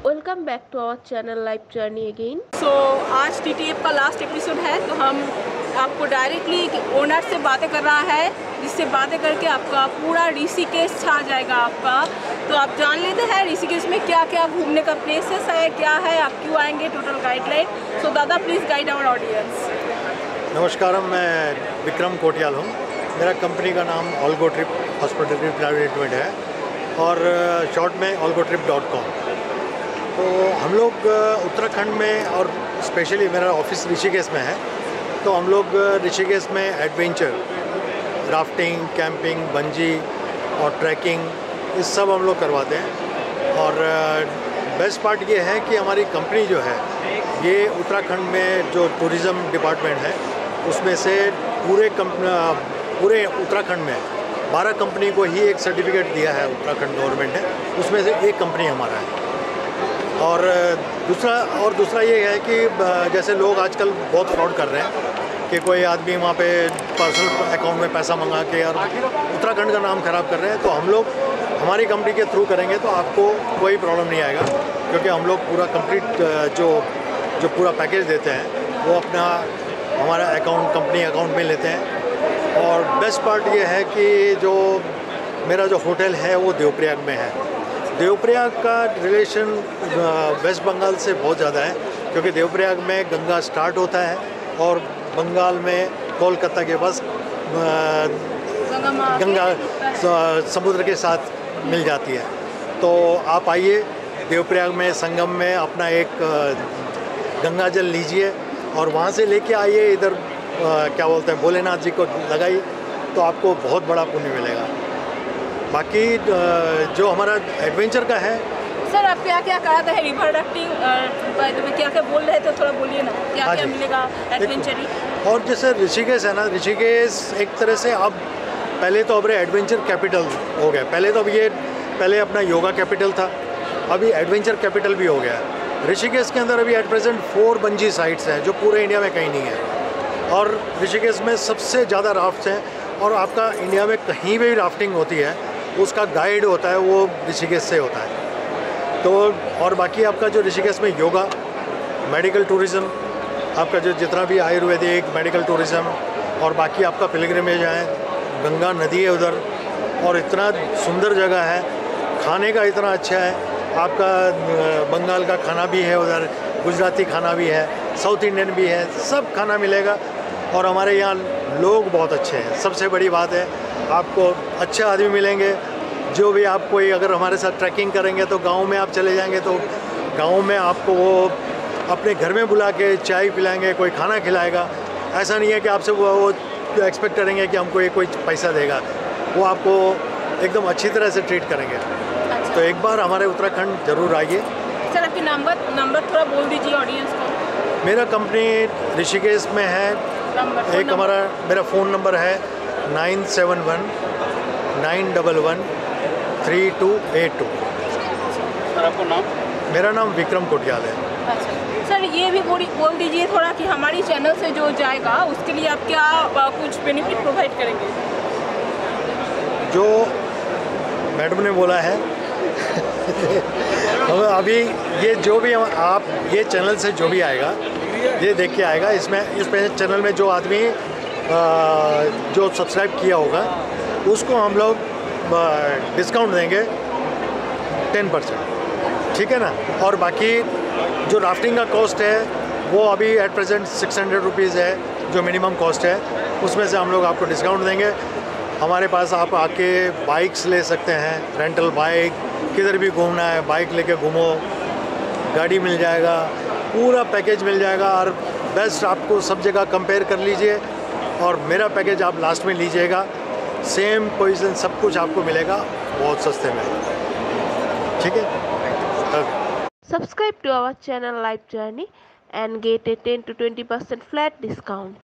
Welcome back to our channel life journey again. आज TTF का last episode है, तो हम आपको डायरेक्टली ओनर से बातें कर रहा है, जिससे बातें करके आपका पूरा ऋषिकेश छा जाएगा आपका। तो आप जान लेते हैं ऋषिकेश में क्या क्या घूमने का प्लेसेस है, क्या है, आप क्यों आएंगे, टोटल गाइडलाइन। सो दादा प्लीज़ गाइड आवर ऑडियंस। नमस्कार, मैं विक्रम कोटियाल हूँ। मेरा कंपनी का नाम Algo trip hospitality private limited है और शॉर्ट में algotrip.com। तो हम लोग उत्तराखंड में और स्पेशली मेरा ऑफिस ऋषिकेश में है, तो हम लोग ऋषिकेश में एडवेंचर, राफ्टिंग, कैंपिंग, बंजी और ट्रैकिंग, ये सब हम लोग करवाते हैं। और बेस्ट पार्ट ये है कि हमारी कंपनी जो है ये उत्तराखंड में जो टूरिज़्म डिपार्टमेंट है उसमें से पूरे उत्तराखंड में 12 कंपनी को ही एक सर्टिफिकेट दिया है उत्तराखंड गवर्नमेंट ने, उसमें से एक कंपनी हमारा है। और दूसरा ये है कि जैसे लोग आजकल बहुत फ्रॉड कर रहे हैं कि कोई आदमी वहाँ पे पर्सनल अकाउंट में पैसा मंगा के और उत्तराखंड का नाम ख़राब कर रहे हैं, तो हम लोग हमारी कंपनी के थ्रू करेंगे तो आपको कोई प्रॉब्लम नहीं आएगा, क्योंकि हम लोग पूरा कंप्लीट जो पूरा पैकेज देते हैं वो अपना हमारा कंपनी अकाउंट में लेते हैं। और बेस्ट पार्ट ये है कि जो मेरा जो होटल है वो देवप्रयाग में है। देवप्रयाग का रिलेशन वेस्ट बंगाल से बहुत ज़्यादा है, क्योंकि देवप्रयाग में गंगा स्टार्ट होता है और बंगाल में कोलकाता के पास गंगा समुद्र के साथ मिल जाती है। तो आप आइए देवप्रयाग में संगम में अपना एक गंगा जल लीजिए और वहाँ से लेके आइए इधर क्या बोलते हैं भोलेनाथ जी को लगाइए, तो आपको बहुत बड़ा पुण्य मिलेगा। बाकी जो हमारा एडवेंचर का है, सर आप क्या क्या कराते हैं, रिवर राफ्टिंग क्या क्या बोल रहे थे, थोड़ा बोलिए ना, क्या क्या मिलेगा एडवेंचर। और जैसे ऋषिकेश है ना, ऋषिकेश एक तरह से अब पहले तो अब एडवेंचर कैपिटल हो गया। पहले अपना योगा कैपिटल था, अभी एडवेंचर कैपिटल भी हो गया है। ऋषिकेश के अंदर अभी एट प्रेजेंट 4 बंजी साइट्स हैं जो पूरे इंडिया में कहीं नहीं है, और ऋषिकेश में सबसे ज़्यादा राफ्ट्स हैं। और आपका इंडिया में कहीं भी राफ्टिंग होती है उसका गाइड होता है वो ऋषिकेश से होता है। तो और बाकी आपका जो ऋषिकेश में योगा, मेडिकल टूरिज़्म, आपका जो जितना भी आयुर्वेदिक मेडिकल टूरिज़्म, और बाकी आपका पिलग्रिमेज है, गंगा नदी है उधर, और इतना सुंदर जगह है, खाने का इतना अच्छा है। आपका बंगाल का खाना भी है उधर, गुजराती खाना भी है, साउथ इंडियन भी है, सब खाना मिलेगा। और हमारे यहाँ लोग बहुत अच्छे हैं, सबसे बड़ी बात है आपको अच्छे आदमी मिलेंगे। जो भी आप कोई अगर हमारे साथ ट्रैकिंग करेंगे तो गांव में आप चले जाएंगे तो गांव में आपको वो अपने घर में बुला के चाय पिलाएंगे, कोई खाना खिलाएगा। ऐसा नहीं है कि आपसे वो एक्सपेक्ट करेंगे कि हमको ये कोई पैसा देगा, वो आपको एकदम अच्छी तरह से ट्रीट करेंगे। तो एक बार हमारे उत्तराखंड ज़रूर आइए। सर आपके नंबर थोड़ा बोल दीजिए ऑडियंस को। मेरा कंपनी ऋषिकेश में है, मेरा फ़ोन नंबर है 971 911 3282। सर आपका नाम? मेरा नाम विक्रम कोटियाल है। अच्छा सर, ये भी बोल दीजिए थोड़ा कि हमारी चैनल से जो जाएगा उसके लिए आप क्या कुछ बेनिफिट प्रोवाइड करेंगे। जो मैडम ने बोला है अभी ये जो भी आप ये चैनल से जो भी आएगा ये देख के आएगा, इस चैनल में जो आदमी जो सब्सक्राइब किया होगा उसको हम लोग डिस्काउंट देंगे 10%, ठीक है ना। और बाकी जो राफ्टिंग का कॉस्ट है वो अभी एट प्रेजेंट 600 रुपीज़ है, जो मिनिमम कॉस्ट है, उसमें से हम लोग आपको डिस्काउंट देंगे। हमारे पास आप आके बाइक्स ले सकते हैं, रेंटल बाइक, किधर भी घूमना है बाइक लेके घूमो, गाड़ी मिल जाएगा, पूरा पैकेज मिल जाएगा। और बेस्ट आपको सब जगह कंपेयर कर लीजिए और मेरा पैकेज आप लास्ट में लीजिएगा, सेम पोजीशन सब कुछ आपको मिलेगा बहुत सस्ते में, ठीक है। Subscribe to our channel Life Journey and get a 10 to 20% flat discount.